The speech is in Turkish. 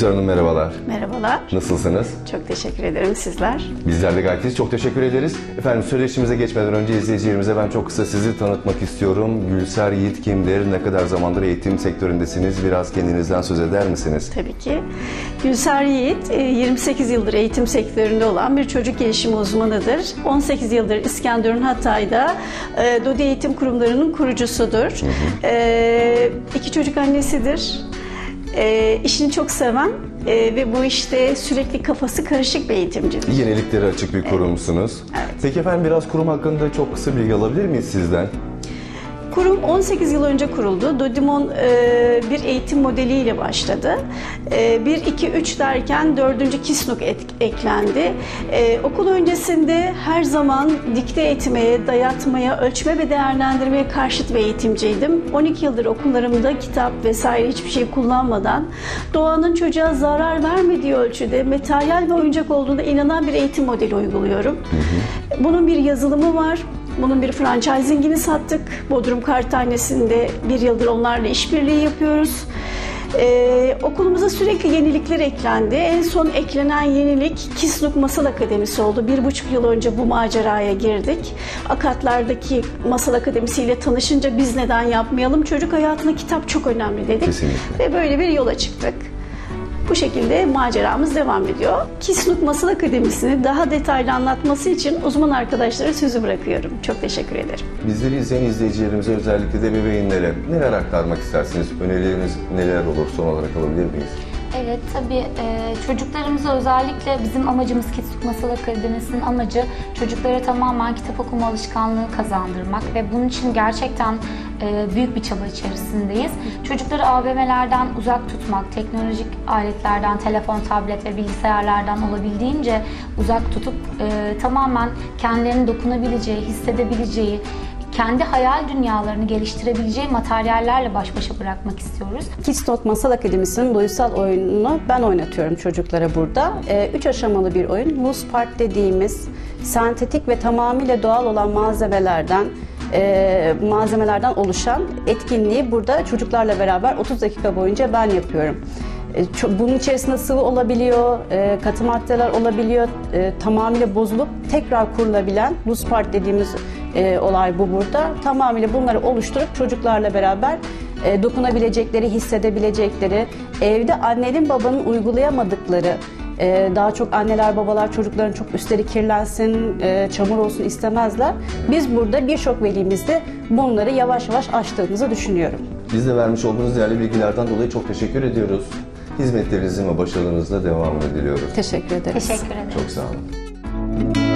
Gülsar Hanım merhabalar. Merhabalar. Nasılsınız? Çok teşekkür ederim. Sizler? Bizler de gayet iyiyiz. Çok teşekkür ederiz. Efendim söyleşimize geçmeden önce izleyicilerimize ben çok kısa sizi tanıtmak istiyorum. Gülsar Yiğit kimdir? Ne kadar zamandır eğitim sektöründesiniz? Biraz kendinizden söz eder misiniz? Tabii ki. Gülsar Yiğit 28 yıldır eğitim sektöründe olan bir çocuk gelişimi uzmanıdır. 18 yıldır İskenderun Hatay'da Dodi Eğitim Kurumlarının kurucusudur. İki çocuk annesidir. İşini çok seven ve bu işte sürekli kafası karışık bir eğitimcidir. Yeniliklere açık bir kurumsunuz. Evet. Peki efendim biraz kurum hakkında çok kısa bilgi alabilir miyiz sizden? Kurum 18 yıl önce kuruldu. Dodimon bir eğitim modeliyle başladı. 1, 2, 3 derken 4. KİSNUK eklendi. Okul öncesinde her zaman dikte etmeye, dayatmaya, ölçme ve değerlendirmeye karşıt bir eğitimciydim. 12 yıldır okullarımda kitap vesaire hiçbir şey kullanmadan doğanın çocuğa zarar vermediği ölçüde materyal ve oyuncak olduğuna inanan bir eğitim modeli uyguluyorum. Bunun bir yazılımı var. Bunun bir franchisingini sattık. Bodrum Kağıthanesi'nde bir yıldır onlarla işbirliği yapıyoruz. Okulumuza sürekli yenilikler eklendi. En son eklenen yenilik KİSNUK Masal Akademisi oldu. 1,5 yıl önce bu maceraya girdik. Akatlardaki Masal Akademisi ile tanışınca biz neden yapmayalım? Çocuk hayatında kitap çok önemli dedik. Kesinlikle. Ve böyle bir yola çıktık. Bu şekilde maceramız devam ediyor. KİSNUK Masal Akademisi'ni daha detaylı anlatması için uzman arkadaşlara sözü bırakıyorum. Çok teşekkür ederim. Bizleri izleyen izleyicilerimize özellikle de bebeğinlere neler aktarmak istersiniz? Önerileriniz neler olur? Son olarak alabilir miyiz? Evet, tabii çocuklarımıza özellikle bizim amacımız KİSNUK Masal Akademisi'nin amacı çocuklara tamamen kitap okuma alışkanlığı kazandırmak ve bunun için gerçekten büyük bir çaba içerisindeyiz. Çocukları AVM'lerden uzak tutmak, teknolojik aletlerden, telefon, tablet ve bilgisayarlardan olabildiğince uzak tutup tamamen kendilerinin dokunabileceği, hissedebileceği, kendi hayal dünyalarını geliştirebileceği materyallerle baş başa bırakmak istiyoruz. KİSNUK Masal Akademisi'nin duysal oyununu ben oynatıyorum çocuklara burada. 3 aşamalı bir oyun. Muz Park dediğimiz sentetik ve tamamıyla doğal olan malzemelerden oluşan etkinliği burada çocuklarla beraber 30 dakika boyunca ben yapıyorum. Bunun içerisinde sıvı olabiliyor, katı maddeler olabiliyor, tamamıyla bozulup tekrar kurulabilen buz park dediğimiz olay bu burada. Tamamıyla bunları oluşturup çocuklarla beraber dokunabilecekleri, hissedebilecekleri, evde annenin babanın uygulayamadıkları, daha çok anneler babalar çocukların çok üstleri kirlensin, çamur olsun istemezler. Biz burada birçok velimizde bunları yavaş yavaş aştığımızı düşünüyorum. Biz de vermiş olduğunuz değerli bilgilerden dolayı çok teşekkür ediyoruz. Hizmetlerinizin ve başarılarınızla devamını diliyoruz. Teşekkür ederiz. Teşekkür ederim. Çok sağ olun.